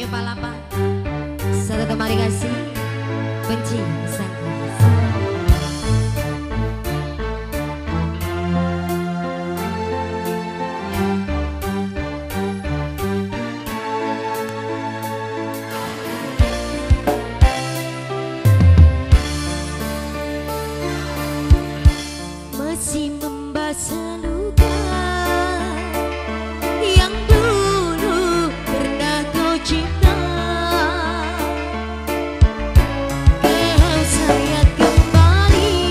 palapa. Satu kemari kasih benci sangka. Masih membasah luka yang dulu pernah kau cinta. Kau sayang kembali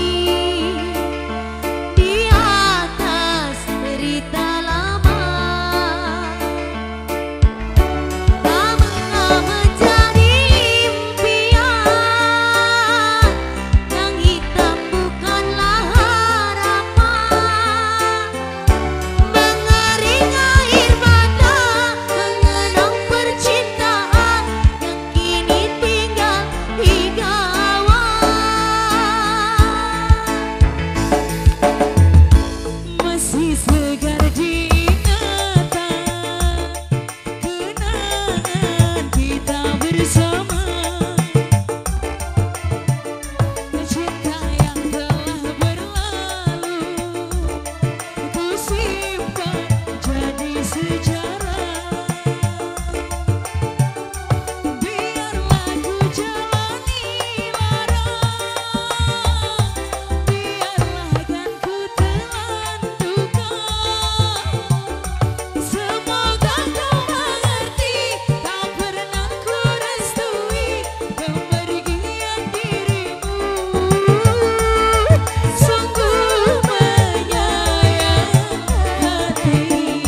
di atas derita lama. Tak pernah menjadi impian, yang hitam bukanlah harapan. Mengering air mata mengenang percintaan yang kini tinggal di gawang. Masih segar diingatan kenangan kita bersama. Cinta yang telah berlalu ku simpan jadi sejarah. Biarlah ku jalani lara, biarlah kan ku telan duka. Semoga kau mengerti, tak pernah ku restui kepergian dirimu. Sungguh menyayat hati.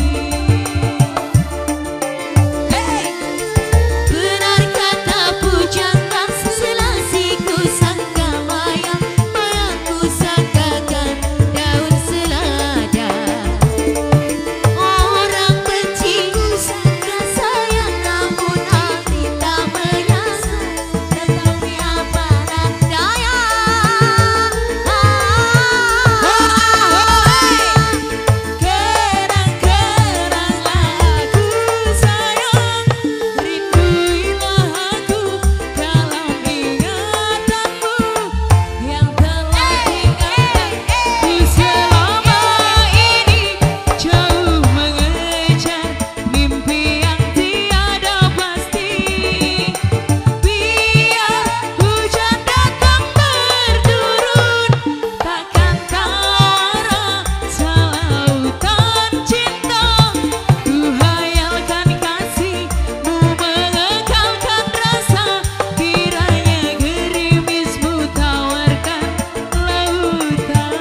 Benar kata pujangga, selasi ku sangka mayang, mayangku sangkakan daun selada. Orang benci ku sangka sayang, namun hati tak menyangka, tetapi apa daya. Kenang-kenanglah aku sayang, rinduilah aku dalam ingatanmu yang telah tinggalkanku selama ini. Jauh mengejar mimpi yang tiada pasti. Biar hujan datang berdurun, takkan terasa lautan cinta. Ku hayalkan kasihmu mengekalkan rasa, kiranya gerimismu tawarkan lautan.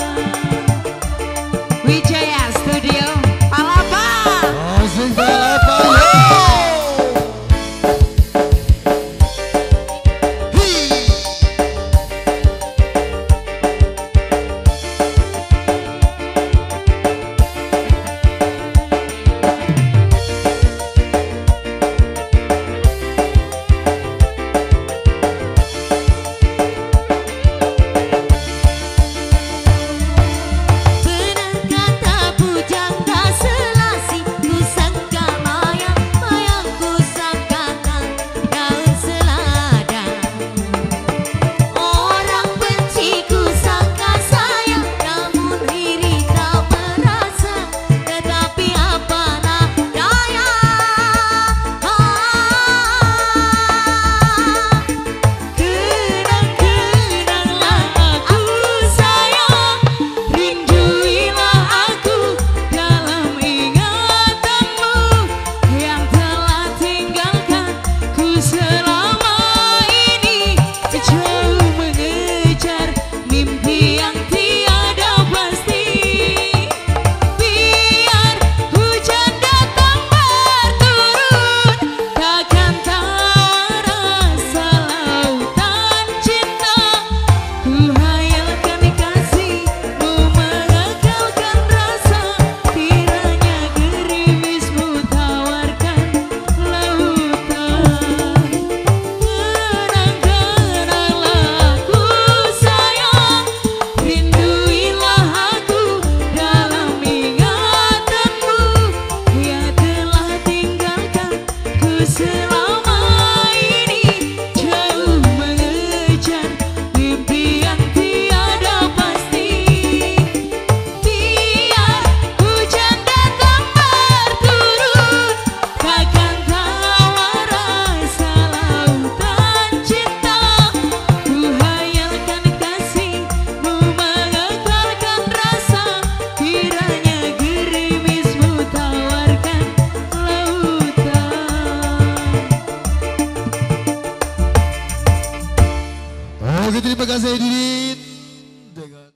Wijaya Studio Palapa. Asing palapa yo. Benar kata pujangga, selasi ku sangka mayang, mayangku sangkakan daun selada. Orang benci ku sangka sayang, namun diri tak merasa, tetapi apalah daya. Kenang-kenanglah aku sayang, rinduilah aku dalam ingatanmu yang telah tinggalkanku selama ini. Jauh mengejar mimpi yang tiada pasti. Biar hujan datang berturun, takkan terasa lautan cinta. Ku hayalkan kasihmu mengekalkan rasa, kiranya gerimismu tawarkan lautan. Kenang-kenanglah aku sayang, rinduilah aku dalam ingatanmu yang telah tinggalkanku selama